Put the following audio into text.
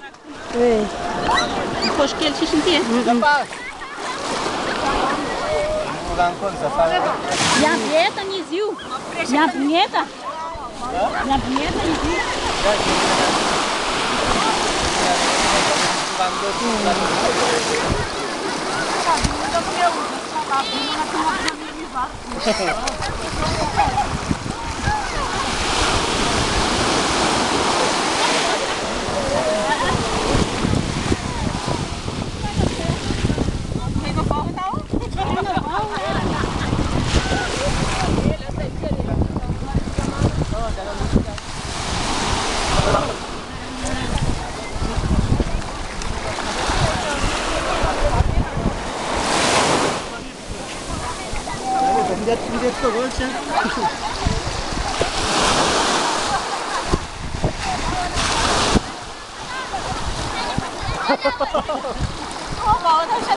Oui. Depois que ele se sentia. Ya punheta, Nizil. Ya punheta. Ya punheta, Nizil. Widać to golcie.